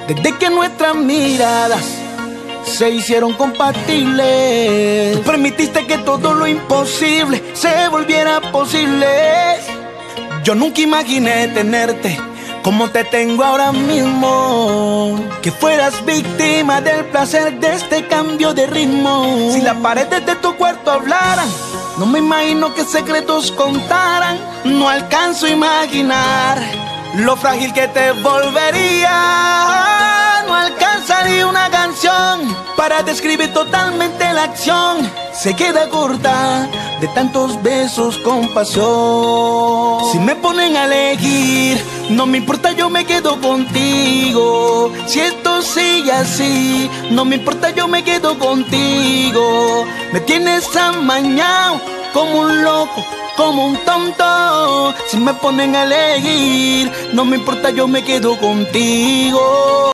Desde que nuestras miradas se hicieron compatibles, tú permitiste que todo lo imposible se volviera posible. Yo nunca imaginé tenerte como te tengo ahora mismo, que fueras víctima del placer de este cambio de ritmo. Si las paredes de tu cuarto hablaran, no me imagino qué secretos contaran. No alcanzo a imaginar lo frágil que te volvería. No alcanzaría una canción para describir totalmente la acción. Se queda corta de tantos besos con pasión. Si me ponen a elegir, no me importa, yo me quedo contigo. Si esto sigue así, no me importa, yo me quedo contigo. Me tienes amañado como un loco, como un tonto. Si me ponen a elegir, no me importa, yo me quedo contigo.